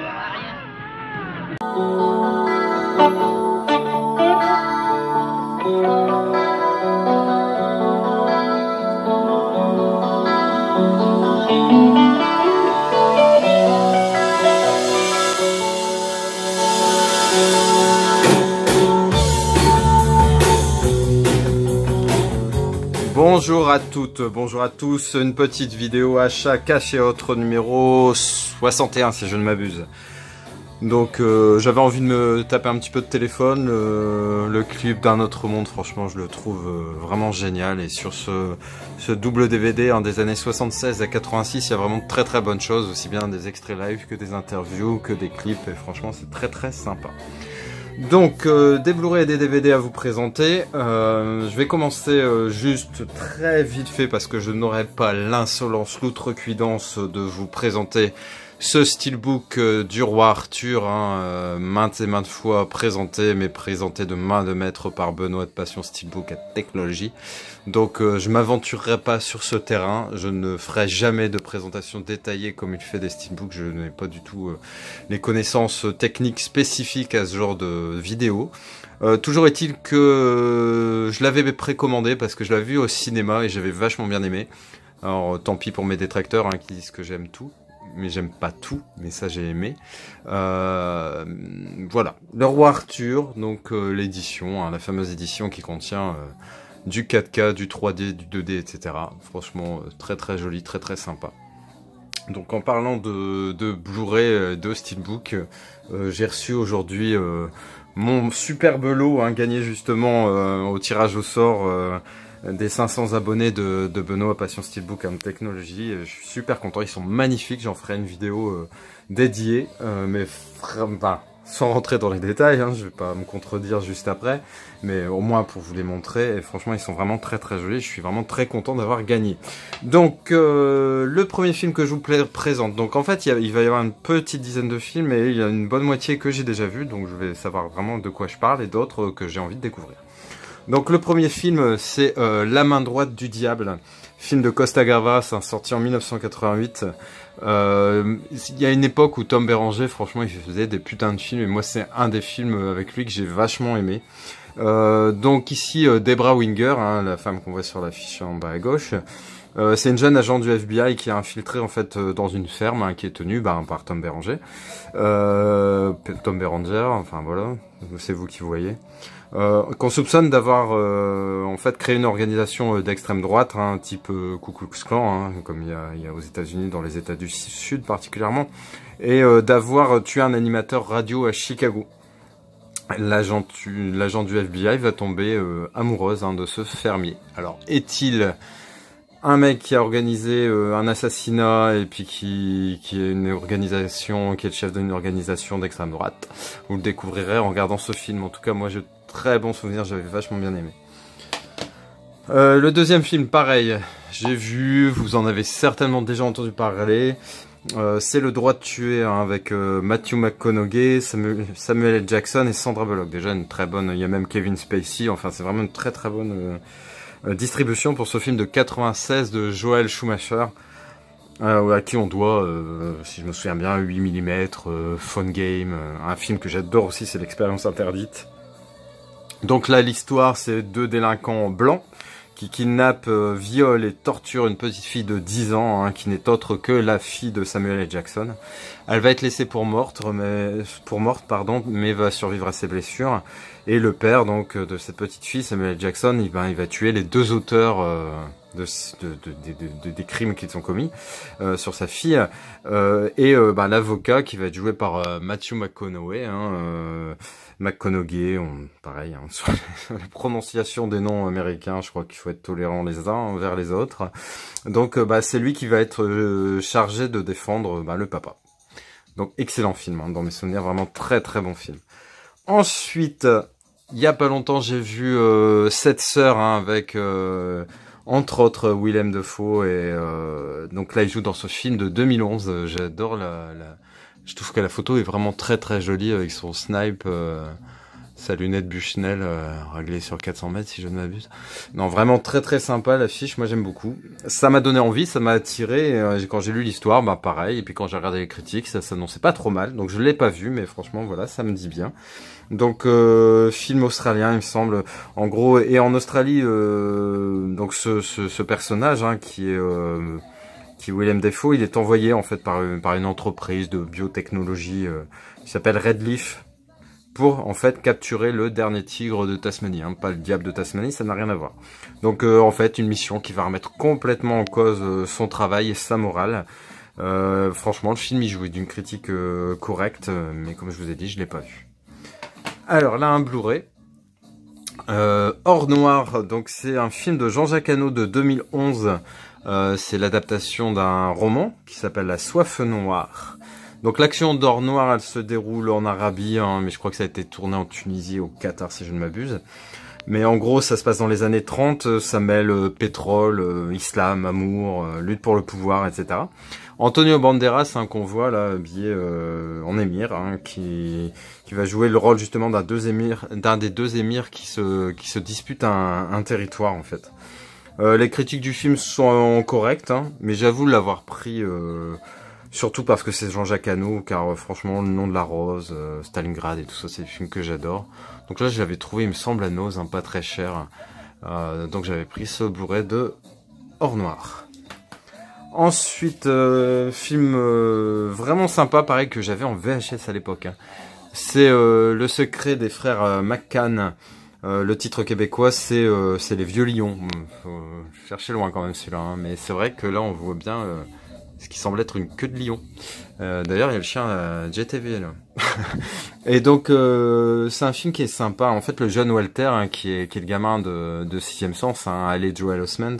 Bonjour à toutes, bonjour à tous, une petite vidéo achat cash et autres numéro 61 si je ne m'abuse. Donc j'avais envie de me taper un petit peu de téléphone, le clip d'un autre monde, franchement je le trouve vraiment génial. Et sur ce double DVD des années 76 à 86, il y a vraiment de très très bonnes choses, aussi bien des extraits live que des interviews, que des clips, et franchement c'est très très sympa. Donc des Blu-ray et des DVD à vous présenter. Je vais commencer juste très vite fait parce que je n'aurai pas l'insolence, l'outrecuidance de vous présenter ce steelbook du roi Arthur, maintes et maintes fois présenté, mais présenté de main de maître par Benoît de Passion Steelbook à Technologie. Donc je m'aventurerai pas sur ce terrain, je ne ferai jamais de présentation détaillée comme il fait des steelbooks, je n'ai pas du tout les connaissances techniques spécifiques à ce genre de vidéo. Toujours est-il que je l'avais précommandé parce que je l'avais vu au cinéma et j'avais vachement bien aimé. Alors tant pis pour mes détracteurs qui disent que j'aime tout. Mais j'aime pas tout, mais ça j'ai aimé. Voilà, Le Roi Arthur, donc l'édition, la fameuse édition qui contient du 4K, du 3D, du 2D, etc. Franchement, très très joli, très très sympa. Donc en parlant de Blu-ray, de Steelbook, j'ai reçu aujourd'hui mon superbe lot, gagné justement au tirage au sort des 500 abonnés de Benoît Passion Steelbook and Technology. Je suis super content, ils sont magnifiques, j'en ferai une vidéo dédiée, mais sans rentrer dans les détails, je vais pas me contredire juste après, mais au moins pour vous les montrer, et franchement ils sont vraiment très très jolis, je suis vraiment très content d'avoir gagné. Donc le premier film que je vous présente, donc en fait il va y avoir une petite dizaine de films, et il y a une bonne moitié que j'ai déjà vu, donc je vais savoir vraiment de quoi je parle, et d'autres que j'ai envie de découvrir. Donc le premier film c'est La main droite du diable, film de Costa Gavras, sorti en 1988. Il y a une époque où Tom Berenger, franchement il faisait des putains de films, et moi c'est un des films avec lui que j'ai vachement aimé. Donc ici Debra Winger, la femme qu'on voit sur l'affiche en bas à gauche, c'est une jeune agent du FBI qui est infiltrée en fait dans une ferme qui est tenue par Tom Berenger. Tom Berenger, enfin voilà, c'est vous qui voyez. Qu'on soupçonne d'avoir en fait créé une organisation d'extrême droite, type Ku Klux Klan, comme il y a aux États-Unis, dans les États du Sud particulièrement, et d'avoir tué un animateur radio à Chicago. L'agent du FBI va tomber amoureuse de ce fermier. Alors, est-il un mec qui a organisé un assassinat et puis qui est une organisation, qui est le chef d'une organisation d'extrême droite? Vous le découvrirez en regardant ce film. En tout cas, moi j'ai très bon souvenir, j'avais vachement bien aimé. Le deuxième film, pareil, j'ai vu, vous en avez certainement déjà entendu parler. C'est Le droit de tuer, avec Matthew McConaughey, Samuel L. Jackson et Sandra Bullock. Déjà une très bonne, il y a même Kevin Spacey, enfin c'est vraiment une très très bonne distribution pour ce film de 96 de Joel Schumacher, à qui on doit, si je me souviens bien, 8 mm, Phone Game, un film que j'adore aussi, c'est L'Expérience Interdite. Donc là, l'histoire, c'est deux délinquants blancs qui kidnappent, violent et torturent une petite fille de 10 ans, qui n'est autre que la fille de Samuel L. Jackson. Elle va être laissée pour morte, mais va survivre à ses blessures. Et le père donc de cette petite fille, Samuel L. Jackson, il va tuer les deux auteurs des crimes qu'ils ont commis sur sa fille, et l'avocat qui va être joué par Matthew McConaughey, McConaughey, pareil, sur la prononciation des noms américains, je crois qu'il faut être tolérant les uns envers les autres. Donc c'est lui qui va être chargé de défendre le papa. Donc excellent film, dans mes souvenirs, vraiment très très bon film. Ensuite, il y a pas longtemps, j'ai vu Sept sœurs, avec entre autres Willem Dafoe, et donc là il joue dans ce film de 2011. J'adore je trouve que la photo est vraiment très très jolie avec son snipe sa lunette Bushnell réglée sur 400 mètres si je ne m'abuse. Non, vraiment très très sympa l'affiche, moi j'aime beaucoup. Ça m'a donné envie, ça m'a attiré. Quand j'ai lu l'histoire, bah pareil. Et puis quand j'ai regardé les critiques, ça s'annonçait pas trop mal. Donc je l'ai pas vu, mais franchement voilà, ça me dit bien. Donc film australien, il me semble. En gros, et en Australie, donc ce personnage hein, qui est William Dafoe, il est envoyé en fait par une entreprise de biotechnologie qui s'appelle Redleaf pour en fait capturer le dernier tigre de Tasmanie, hein, pas le diable de Tasmanie, ça n'a rien à voir. Donc en fait une mission qui va remettre complètement en cause son travail et sa morale. Franchement le film il jouait d'une critique correcte, mais comme je vous ai dit je l'ai pas vu. Alors là un Blu-ray. Hors Noir, donc c'est un film de Jean-Jacques Hano de 2011. C'est l'adaptation d'un roman qui s'appelle La Soif Noire. Donc l'action d'Or Noir, elle se déroule en Arabie, hein, mais je crois que ça a été tourné en Tunisie, au Qatar si je ne m'abuse. Mais en gros, ça se passe dans les années 30, ça mêle pétrole, islam, amour, lutte pour le pouvoir, etc. Antonio Banderas, hein, qu'on voit là, habillé en émir, hein, qui va jouer le rôle justement d'un des deux émirs qui se disputent un territoire en fait. Les critiques du film sont correctes, hein, mais j'avoue l'avoir pris... surtout parce que c'est Jean-Jacques Hano, car franchement, Le Nom de la Rose, Stalingrad et tout ça, c'est des films que j'adore. Donc là, je l'avais trouvé, il me semble, à Nose, hein, pas très cher. Donc j'avais pris ce Blu-ray de Hors Noir. Ensuite, film vraiment sympa, pareil, que j'avais en VHS à l'époque. Hein. C'est Le Secret des frères McCann. Le titre québécois, c'est Les Vieux Lions. Faut chercher loin quand même celui-là, hein, mais c'est vrai que là, on voit bien... ce qui semble être une queue de lion. D'ailleurs, il y a le chien JTV là. Et donc, c'est un film qui est sympa. En fait, le jeune Walter, hein, qui est le gamin de Sixième Sens, hein, Haley Joel Osment,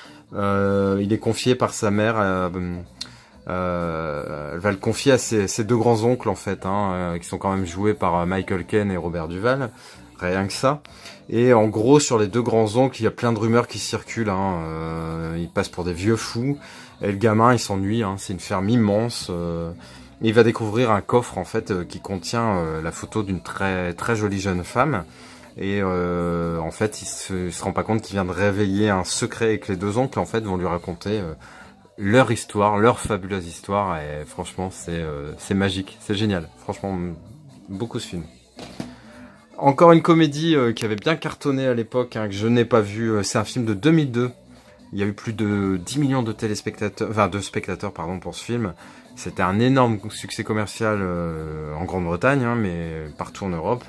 il est confié par sa mère. Elle va le confier à ses deux grands oncles en fait, hein, qui sont quand même joués par Michael Caine et Robert Duval. Rien que ça. Et en gros, sur les deux grands oncles, il y a plein de rumeurs qui circulent. Hein, ils passent pour des vieux fous. Et le gamin, il s'ennuie. Hein, c'est une ferme immense. Il va découvrir un coffre en fait qui contient la photo d'une très très jolie jeune femme. Et en fait, il se rend pas compte qu'il vient de réveiller un secret et que les deux oncles en fait vont lui raconter leur histoire, leur fabuleuse histoire. Et franchement, c'est magique, c'est génial. Franchement, beaucoup ce film. Encore une comédie qui avait bien cartonné à l'époque, hein, que je n'ai pas vu. C'est un film de 2002. Il y a eu plus de 10 millions de téléspectateurs, enfin de spectateurs pardon pour ce film. C'était un énorme succès commercial en Grande-Bretagne, hein, mais partout en Europe.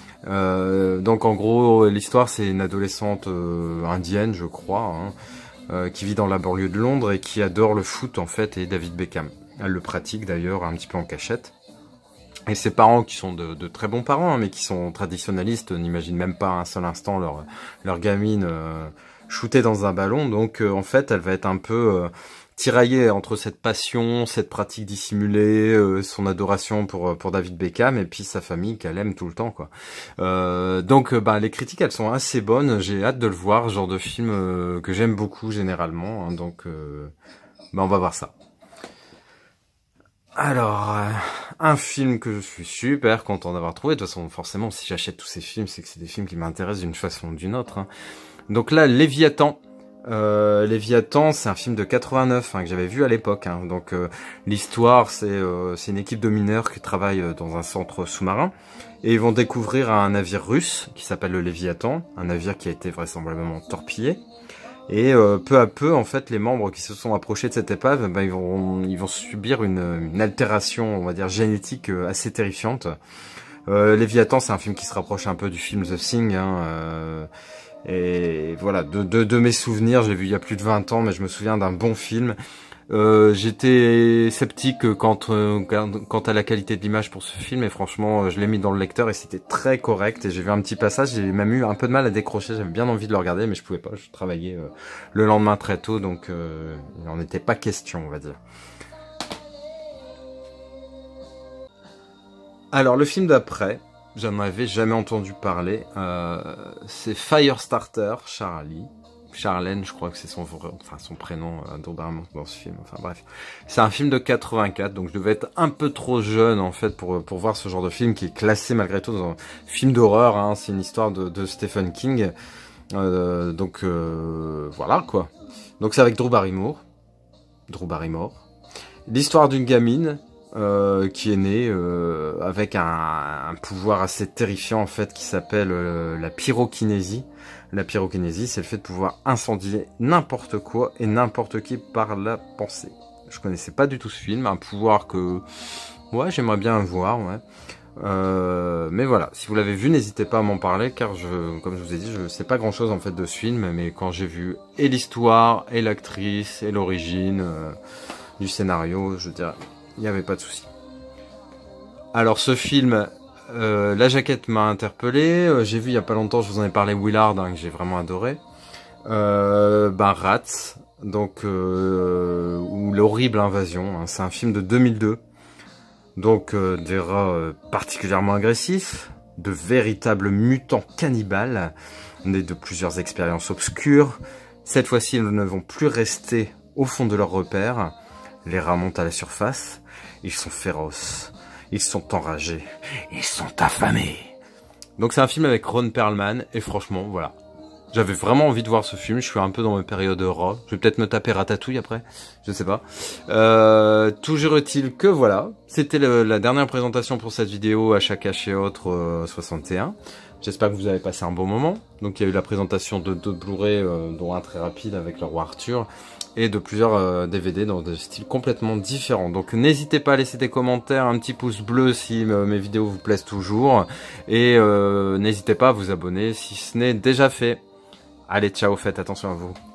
Donc en gros, l'histoire c'est une adolescente indienne, je crois, hein, qui vit dans la banlieue de Londres et qui adore le foot en fait et David Beckham. Elle le pratique d'ailleurs un petit peu en cachette. Et ses parents, qui sont de très bons parents, hein, mais qui sont traditionnalistes, n'imaginent même pas un seul instant leur gamine shootée dans un ballon. Donc en fait, elle va être un peu tiraillée entre cette passion, cette pratique dissimulée, son adoration pour David Beckham, et puis sa famille qu'elle aime tout le temps, quoi. Donc bah, les critiques, elles sont assez bonnes. J'ai hâte de le voir, ce genre de film que j'aime beaucoup généralement. Hein, donc bah, on va voir ça. Alors, un film que je suis super content d'avoir trouvé. De toute façon, forcément, si j'achète tous ces films, c'est que c'est des films qui m'intéressent d'une façon ou d'une autre. Hein. Donc là, Léviathan. Léviathan, c'est un film de 89 hein, que j'avais vu à l'époque. Hein. Donc l'histoire, c'est une équipe de mineurs qui travaille dans un centre sous-marin. Et ils vont découvrir un navire russe qui s'appelle le Léviathan. Un navire qui a été vraisemblablement torpillé. Et peu à peu, en fait, les membres qui se sont approchés de cette épave, ben, ils vont subir une altération, on va dire, génétique assez terrifiante. Léviathan, c'est un film qui se rapproche un peu du film The Thing. Hein, et voilà, de mes souvenirs, je l'ai vu il y a plus de 20 ans, mais je me souviens d'un bon film. J'étais sceptique quant à la qualité de l'image pour ce film et franchement je l'ai mis dans le lecteur et c'était très correct et j'ai vu un petit passage, j'ai même eu un peu de mal à décrocher, j'avais bien envie de le regarder mais je pouvais pas, je travaillais le lendemain très tôt donc il n'en était pas question on va dire. Alors le film d'après, j'en avais jamais entendu parler, c'est Firestarter Charlie. Charlène, je crois que c'est son prénom, Drew Barrymore dans ce film. Enfin bref, c'est un film de 84, donc je devais être un peu trop jeune en fait pour voir ce genre de film qui est classé malgré tout dans un film d'horreur. Hein, c'est une histoire de Stephen King, donc voilà quoi. Donc c'est avec Drew Barrymore. L'histoire d'une gamine qui est née avec un pouvoir assez terrifiant en fait qui s'appelle la pyrokinésie. La pyrokinésie, c'est le fait de pouvoir incendier n'importe quoi et n'importe qui par la pensée. Je connaissais pas du tout ce film, un pouvoir que ouais j'aimerais bien voir, ouais. Mais voilà, si vous l'avez vu, n'hésitez pas à m'en parler, car comme je vous ai dit, je sais pas grand chose en fait de ce film, mais quand j'ai vu et l'histoire, et l'actrice, et l'origine du scénario, je dirais, il n'y avait pas de souci. Alors ce film, la jaquette m'a interpellé, j'ai vu il y a pas longtemps, je vous en ai parlé, Willard, hein, que j'ai vraiment adoré. Rats, donc ou l'horrible invasion, hein, c'est un film de 2002. Donc des rats particulièrement agressifs, de véritables mutants cannibales, nés de plusieurs expériences obscures. Cette fois-ci, ils ne vont plus rester au fond de leur repère. Les rats montent à la surface, ils sont féroces, ils sont enragés, ils sont affamés. Donc c'est un film avec Ron Perlman, et franchement, voilà. J'avais vraiment envie de voir ce film, je suis un peu dans mes périodes rat. Je vais peut-être me taper Ratatouille après, je sais pas. Toujours est-il que voilà, c'était la dernière présentation pour cette vidéo Achat Caché et autres 61. J'espère que vous avez passé un bon moment. Donc il y a eu la présentation de deux Blu-ray, dont un très rapide avec le roi Arthur, et de plusieurs DVD dans des styles complètement différents. Donc n'hésitez pas à laisser des commentaires, un petit pouce bleu si mes vidéos vous plaisent toujours, et n'hésitez pas à vous abonner si ce n'est déjà fait. Allez, ciao, faites attention à vous.